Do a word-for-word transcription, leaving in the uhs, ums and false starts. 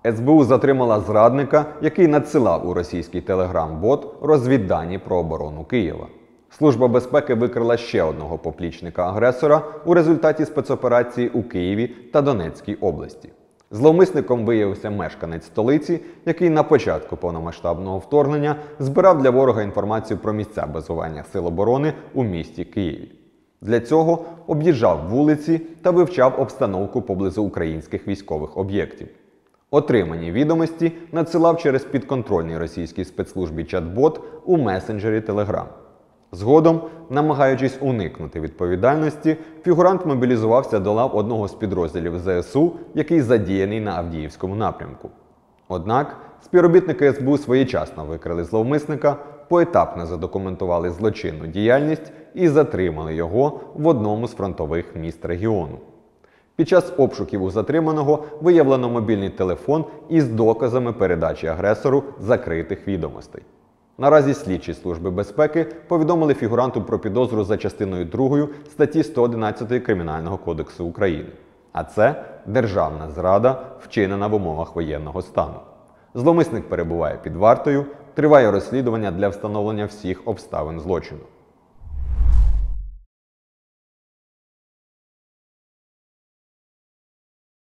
ес бе у затримала зрадника, який надсилав у російський телеграм-бот розвіддані про оборону Києва. Служба безпеки викрила ще одного поплічника-агресора у результаті спецоперації у Києві та Донецькій області. Зловмисником виявився мешканець столиці, який на початку повномасштабного вторгнення збирав для ворога інформацію про місця базування Сил оборони у місті Києві. Для цього об'їжджав вулиці та вивчав обстановку поблизу українських військових об'єктів. Отримані відомості надсилав через підконтрольний російській спецслужбі чат-бот у месенджері Telegram. Згодом, намагаючись уникнути відповідальності, фігурант мобілізувався до лав одного з підрозділів зе ес у, який задіяний на Авдіївському напрямку. Однак, співробітники ес бе у своєчасно викрили зловмисника, поетапно задокументували злочинну діяльність і затримали його в одному з фронтових міст регіону. Під час обшуків у затриманого виявлено мобільний телефон із доказами передачі агресору закритих відомостей. Наразі слідчі Служби безпеки повідомили фігуранту про підозру за частиною другою статті сто одинадцять Кримінального кодексу України. А це державна зрада, вчинена в умовах воєнного стану. Зловмисник перебуває під вартою, триває розслідування для встановлення всіх обставин злочину.